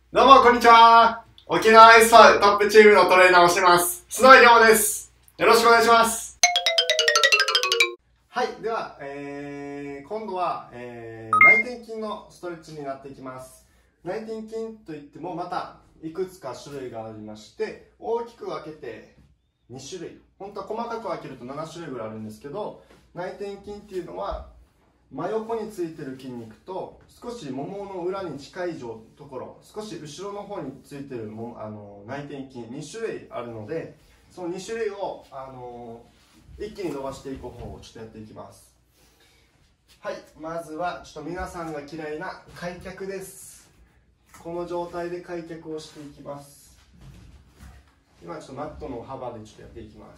どうも、こんにちは。沖縄 S5 トップチームのトレーナーをしてます。須藤亮です。よろしくお願いします。はい、では、今度は、内転筋のストレッチになっていきます。内転筋といってもまたいくつか種類がありまして、大きく分けて2種類。本当は細かく分けると7種類ぐらいあるんですけど、内転筋っていうのは真横についてる筋肉と少しももの裏に近いところ、少し後ろの方についてる内転筋2種類あるので、その2種類を、一気に伸ばしていく方をちょっとやっていきます。はい、まずはちょっと皆さんが嫌いな開脚です。この状態で開脚をしていきます。今ちょっとマットの幅でちょっとやっていきます。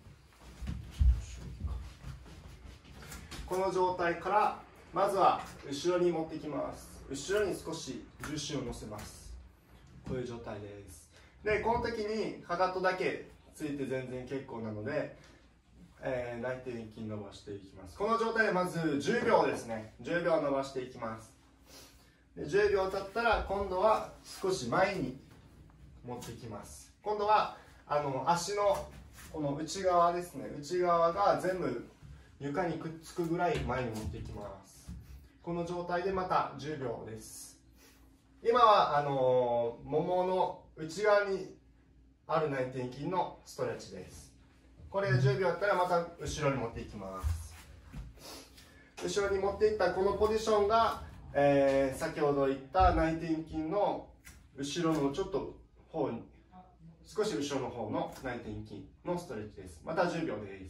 この状態からまずは後ろに持っていきます。後ろに少し重心を乗せます。こういう状態です。で、この時にかかとだけついて全然結構なので、内転筋伸ばしていきます。この状態でまず10秒ですね。10秒伸ばしていきます。で10秒経ったら今度は少し前に持っていきます。今度は足のこの内側ですね。内側が全部床にくっつくぐらい前に持っていきます。この状態でまた10秒です。今はももの内側にある内転筋のストレッチです。これ10秒やったらまた後ろに持っていきます。後ろに持っていったこのポジションが、先ほど言った内転筋の後ろのちょっと方に、少し後ろの方の内転筋のストレッチです。また10秒です。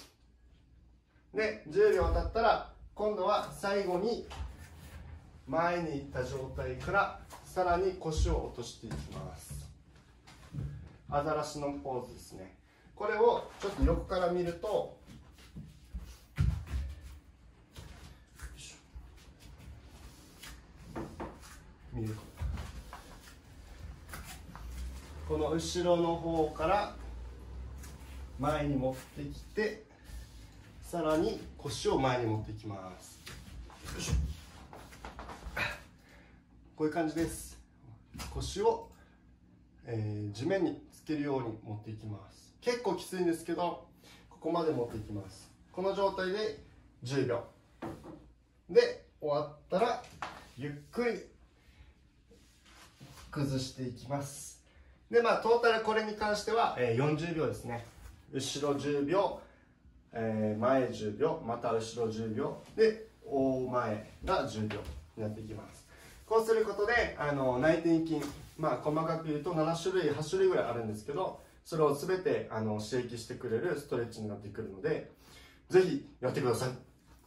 で、10秒経ったら今度は最後に前に行った状態からさらに腰を落としていきます。アザラシのポーズですね。これをちょっと横から見るとこの後ろの方から前に持ってきて、さらに腰を前に持っていきます。よいしょ。こういう感じです。腰を、地面につけるように持っていきます。結構きついんですけど、ここまで持っていきます。この状態で10秒で終わったらゆっくり崩していきます。で、トータルこれに関しては、40秒ですね。後ろ10秒、前10秒、また後ろ10秒で大前が10秒になっていきます。こうすることで内転筋、細かく言うと7種類8種類ぐらいあるんですけど、それを全て刺激してくれるストレッチになってくるので、ぜひやってください。